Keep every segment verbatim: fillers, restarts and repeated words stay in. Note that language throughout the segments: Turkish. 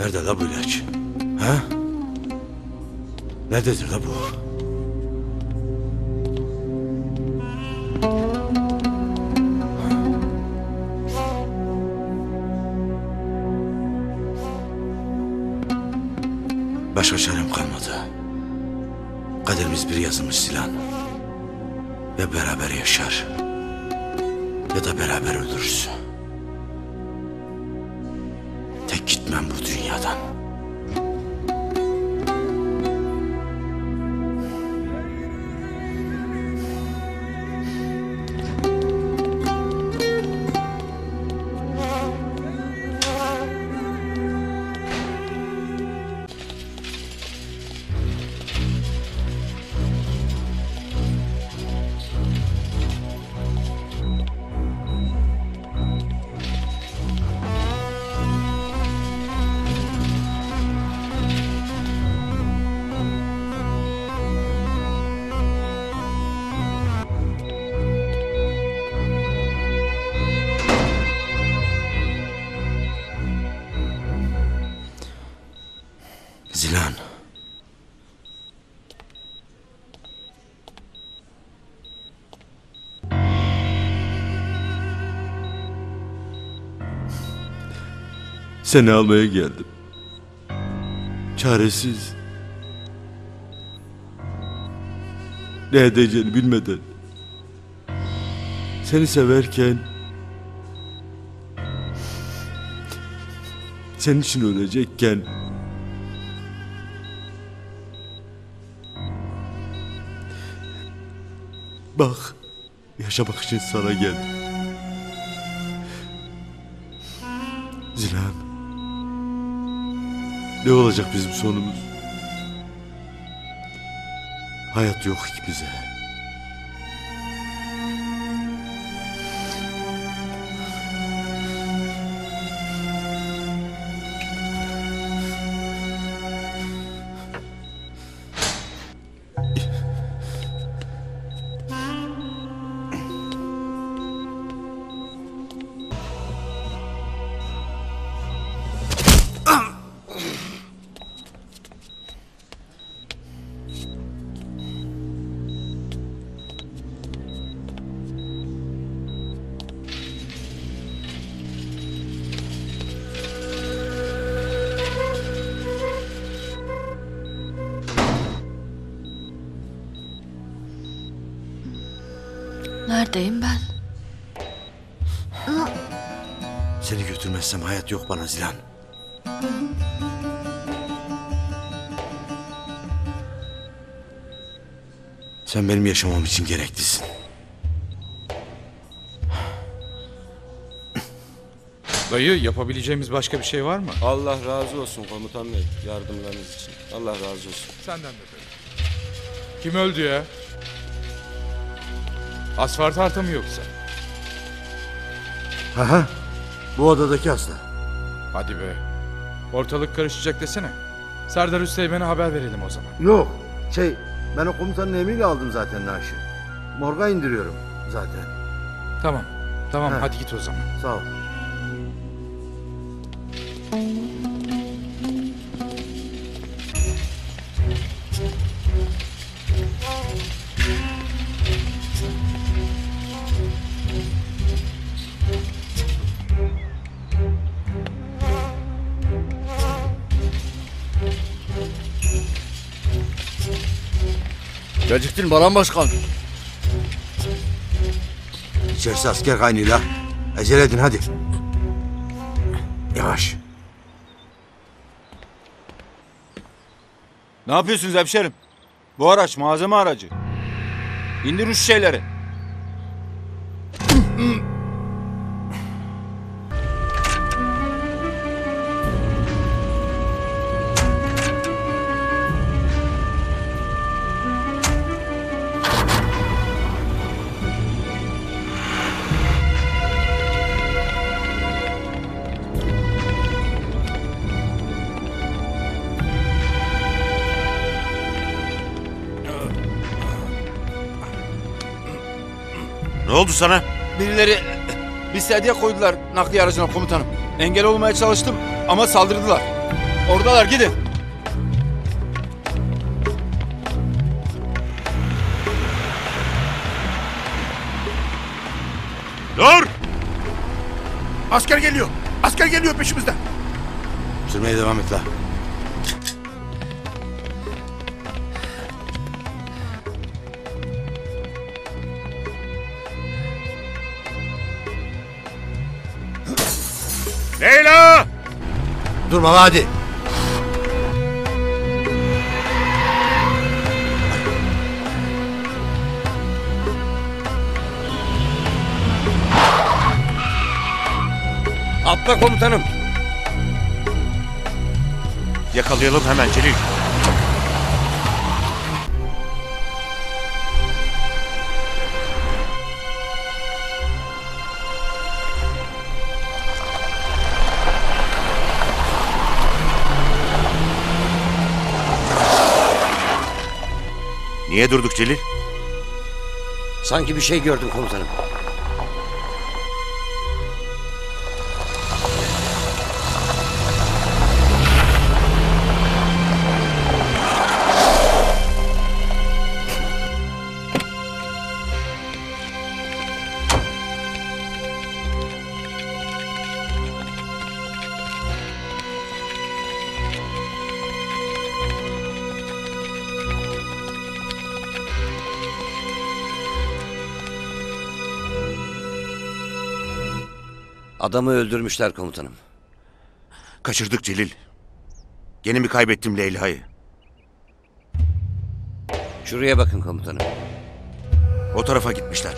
Nerede la bu ilaç? Ha? Nedir la bu? Başka çarem kalmadı. Kaderimiz bir yazılmış Zilan. Ya beraber yaşar ya da beraber ölürüz. Tek gitmem bu dünyadan. Zilan. Seni almaya geldim. Çaresiz. Ne edeceğini bilmeden. Seni severken senin için ölecekken bak, yaşamak için sana geldim. Zilan, ne olacak bizim sonumuz? Hayat yok ki bize. Neredeyim ben? Seni götürmezsem hayat yok bana Zilan. Sen benim yaşamam için gereklisin. Dayı, yapabileceğimiz başka bir şey var mı? Allah razı olsun komutan bey, yardımlarınız için. Allah razı olsun. Senden de dayı. Kim öldü ya? Asfalt arta mı yoksa? Aha, bu odadaki hasta. Hadi be. Ortalık karışacak desene. Serdar Üsteğmen'e haber verelim o zaman. Yok, şey, ben o komutanın emriyle aldım zaten naaşı. Morga indiriyorum zaten. Tamam. Tamam, He. hadi git o zaman. Sağ ol. Geciktin Baran Başkan. İçerisi asker kaynıyla. Acele edin hadi. Yavaş. Ne yapıyorsunuz hemşerim? Bu araç malzeme aracı. İndirin şu şeyleri. Ne oldu sana? Birileri bir sedye koydular nakliye aracına komutanım. Engel olmaya çalıştım ama saldırdılar. Oradalar, gidin. Dur! Asker geliyor. Asker geliyor peşimizden. Sürmeye devam et la. Leyla! Durma la hadi. Atla komutanım. Yakalayalım hemen Celil. Niye durduk Celil? Sanki bir şey gördüm komutanım. Adamı öldürmüşler komutanım. Kaçırdık Celil. Gene mi kaybettim Leyla'yı? Şuraya bakın komutanım. O tarafa gitmişler.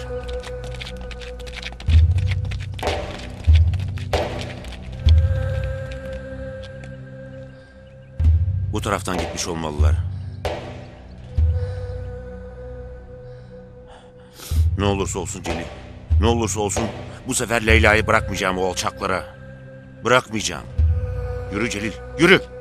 Bu taraftan gitmiş olmalılar. Ne olursa olsun Celil. Ne olursa olsun bu sefer Leyla'yı bırakmayacağım o alçaklara. Bırakmayacağım. Yürü Celil, yürü.